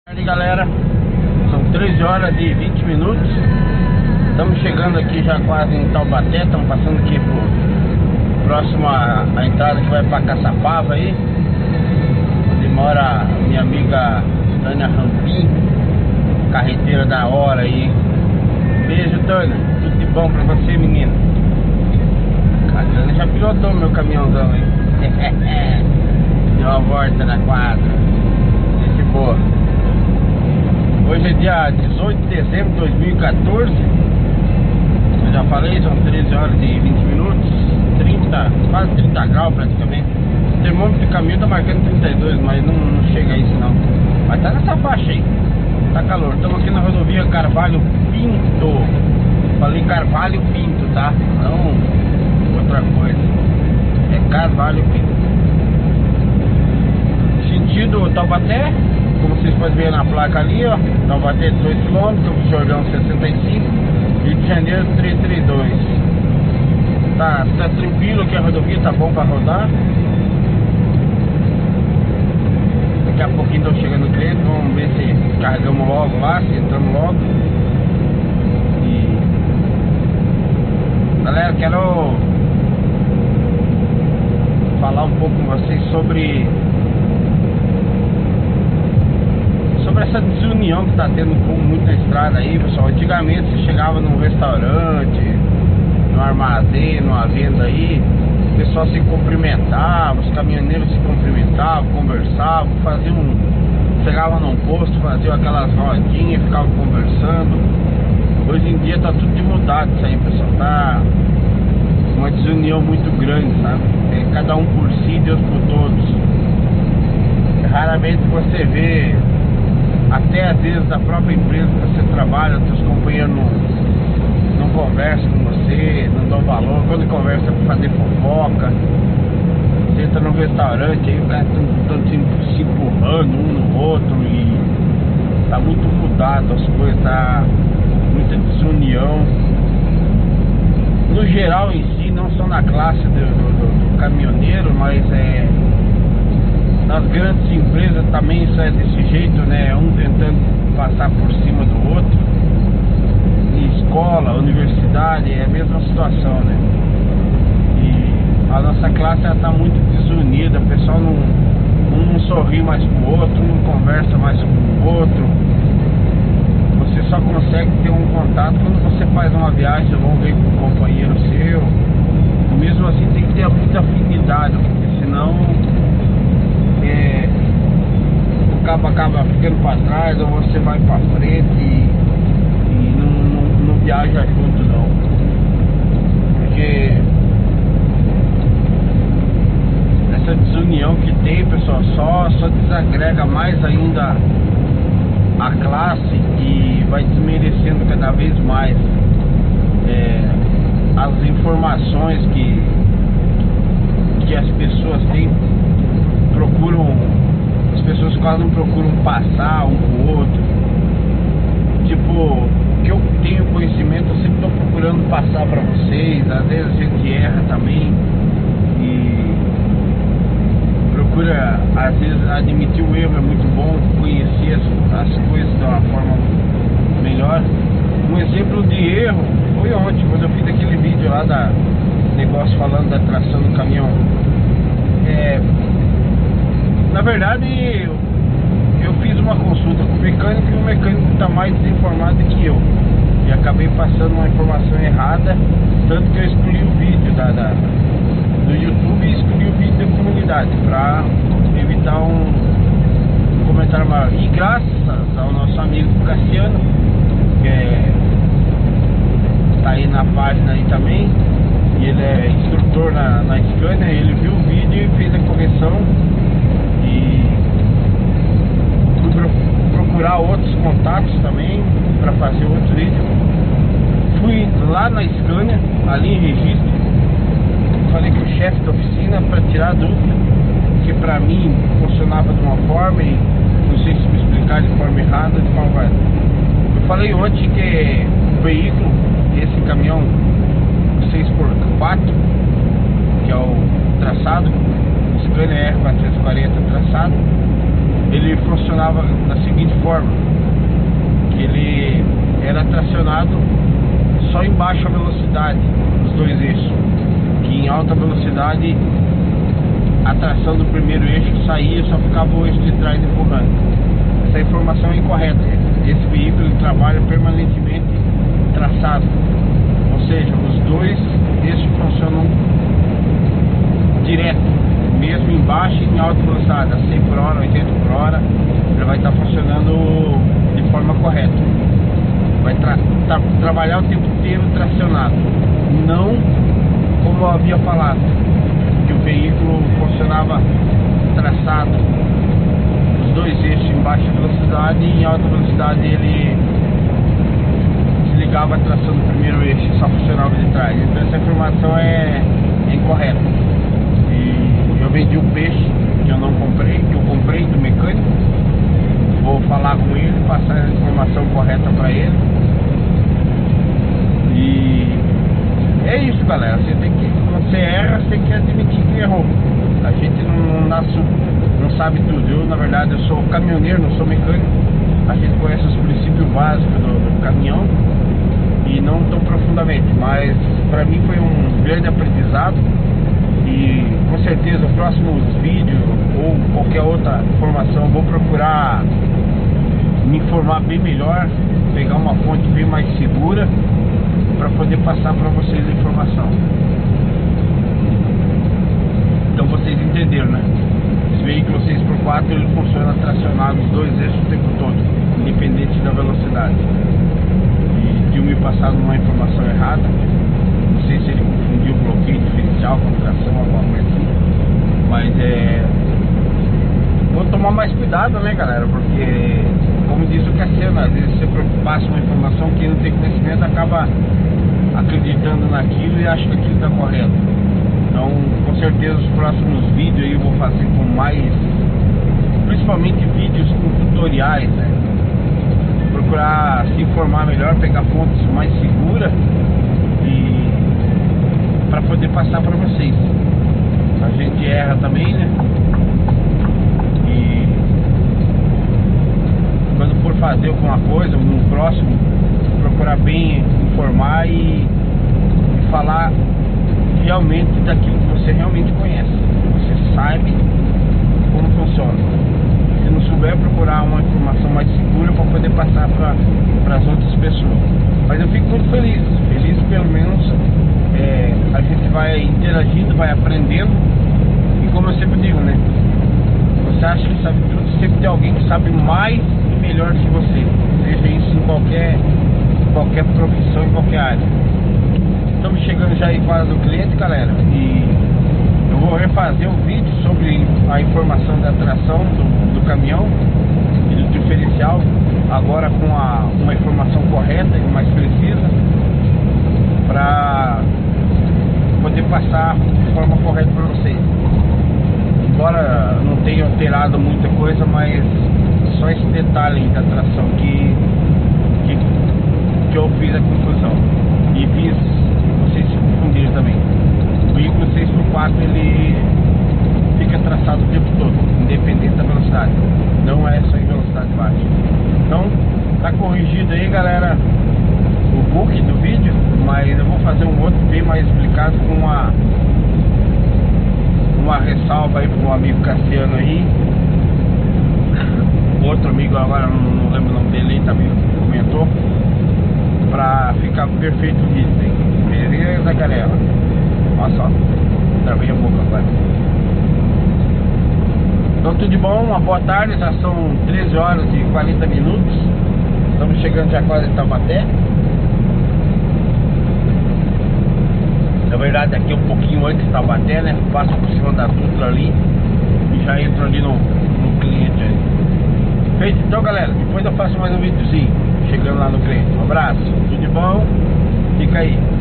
E aí galera, são 13 horas e 20 minutos. Estamos chegando aqui já quase em Taubaté. Estamos passando aqui por próximo a entrada que vai para Caçapava aí, onde mora minha amiga Tânia Rampim, carreteira da hora aí. Beijo, Tânia, tudo de bom pra você, menina. A Tânia já pilotou meu caminhãozão aí. Deu uma volta na quadra. Gente boa. Hoje é dia 18 de dezembro de 2014. Eu já falei, são 13 horas e 20 minutos. 30, quase 30 graus praticamente. O termômetro de caminho tá marcando 32, mas não chega a isso não. Mas tá nessa faixa aí. Tá calor. Estamos aqui na rodovia Carvalho Pinto. Falei Carvalho Pinto, tá? Não outra coisa. É Carvalho Pinto. Sentido Taubaté. Como vocês podem ver na placa ali, ó, Taubaté 18 km, Jordão 65, Rio de Janeiro 332. Tá tranquilo aqui, a rodovia tá bom pra rodar. Daqui a pouquinho estão chegando o cliente, vamos ver se carregamos logo lá, se entramos logo. E galera, quero falar um pouco com vocês sobre essa desunião que tá tendo muito na estrada aí, pessoal. Antigamente você chegava num restaurante, num armazém, numa venda aí, o pessoal se cumprimentava, os caminhoneiros se cumprimentavam, conversavam, chegavam num posto, faziam aquelas rodinhas, ficavam conversando. Hoje em dia tá tudo de mudado isso aí, pessoal. Tá uma desunião muito grande, sabe? É cada um por si, Deus por todos. Raramente você vê, até às vezes da própria empresa que você trabalha, seus companheiros não conversam com você, não dão valor. Quando conversa é pra fazer fofoca. Você entra num restaurante, aí o cara tá se empurrando um no outro e tá muito mudado as coisas, tá muita desunião. No geral em si, não só na classe do caminhoneiro, mas nas grandes empresas também isso é desse jeito, né? Um tentando passar por cima do outro. Em escola, universidade, é a mesma situação, né? E a nossa classe está muito desunida. O pessoal não sorri mais com o outro, não conversa mais com o outro. Você só consegue ter um contato quando você faz uma viagem longa com um companheiro seu. E mesmo assim tem que ter muita afinidade, porque senão o cabo acaba ficando para trás, ou você vai para frente e não viaja junto não. Porque essa desunião que tem, pessoal, só desagrega mais ainda a classe e vai desmerecendo cada vez mais as informações que as pessoas têm. As pessoas quase não procuram passar um com o outro. Tipo, o que eu tenho conhecimento, eu sempre estou procurando passar para vocês. Às vezes a gente erra também e procura, às vezes, admitir o erro. É muito bom conhecer as coisas de uma forma melhor. Um exemplo de erro foi ontem, quando eu fiz aquele vídeo lá da negócio falando da tração do caminhão. Na verdade, eu fiz uma consulta com o mecânico e o mecânico está mais desinformado que eu. E acabei passando uma informação errada, tanto que eu excluí o vídeo do YouTube e excluí o vídeo da comunidade para evitar um comentário maior. E graças ao nosso amigo Cassiano, que está aí na página aí também, e ele é instrutor na Scania, ele viu o vídeo e fez a correção. E fui procurar outros contatos também para fazer outro vídeo. Fui lá na Scania, ali em registro, falei com o chefe da oficina para tirar a dúvida, que para mim funcionava de uma forma e não sei se me explicar de forma errada, de forma válida. Eu falei ontem que o veículo, esse caminhão 6x4, que é o traçado Scania R440 traçado, ele funcionava da seguinte forma, que ele era tracionado só em baixa velocidade, os dois eixos, que em alta velocidade a tração do primeiro eixo saía e só ficava o eixo de trás empurrando. Essa informação é incorreta. Esse veículo ele trabalha permanentemente traçado, ou seja, os dois eixos funcionam direto, mesmo em baixa e em alta velocidade, a 100 por hora, 80 por hora, ele vai estar funcionando de forma correta. Vai trabalhar o tempo inteiro tracionado, não como eu havia falado, que o veículo funcionava traçado, os dois eixos em baixa velocidade e em alta velocidade ele desligava a tração do primeiro eixo e só funcionava de trás. Então essa informação é incorreta. E eu vendi um peixe que eu não comprei, que eu comprei do mecânico. Vou falar com ele, passar a informação correta para ele. E é isso, galera. Quando você erra, você tem que admitir que errou. A gente não sabe tudo. Eu, na verdade, eu sou caminhoneiro, não sou mecânico. A gente conhece os princípios básicos do caminhão e não tão profundamente, mas para mim foi um grande aprendizado. E com certeza os próximos vídeos ou qualquer outra informação eu vou procurar me informar bem melhor, pegar uma fonte bem mais segura para poder passar para vocês a informação. Então vocês entenderam, né? Esse veículo 6x4 ele funciona tracionado os dois eixos o tempo todo, independente da velocidade. E tinha me passado uma informação errada, não sei se ele confundiu o bloqueio diferencial com tração, alguma coisa assim, mas vou tomar mais cuidado, né, galera, porque como diz o Cassiano, às vezes você passa uma informação que não tem conhecimento, acaba acreditando naquilo e acha que aquilo está correto. Então, com certeza, os próximos vídeos aí eu vou fazer com mais, principalmente vídeos com tutoriais, né? Procurar se informar melhor, pegar fontes mais seguras e para poder passar para vocês. A gente erra também, né? E quando for fazer alguma coisa no próximo, procurar bem informar e falar realmente daquilo que você realmente conhece, você sabe como funciona. Se não souber, procurar uma informação mais segura para poder passar para as outras pessoas. Mas eu fico muito feliz pelo menos a gente vai interagindo, vai aprendendo. E como eu sempre digo, né, você acha que sabe tudo, sempre tem alguém que sabe mais e melhor que você, seja isso em qualquer profissão, em qualquer área. Estamos chegando já aí quase do cliente, galera, e eu vou refazer um vídeo sobre a informação da tração do caminhão e do diferencial, agora com uma informação correta e mais precisa, para poder passar de forma correta para vocês. Embora não tenha alterado muita coisa, mas só esse detalhe aí da tração que eu fiz a confusão e fiz vocês se confundirem também. O veículo 6x4 ele fica traçado o tempo todo, independente da velocidade, não é só em velocidade baixa. Então tá corrigido aí, galera, o book do vídeo, mas eu vou fazer um outro bem mais explicado com uma ressalva aí pro amigo Cassiano aí. Outro amigo agora, não lembro o nome dele aí, também comentou, pra ficar perfeito o vídeo aí. Beleza, galera? Olha só, travei a boca agora. Então tudo de bom, uma boa tarde, já são 13 horas e 40 minutos. Estamos chegando já quase em Taubaté. Na verdade aqui é um pouquinho antes de Taubaté, né? Passo por cima da Dutra ali e já entro ali no cliente aí. Feito então, galera, depois eu faço mais um videozinho chegando lá no cliente. Um abraço, tudo de bom, fica aí.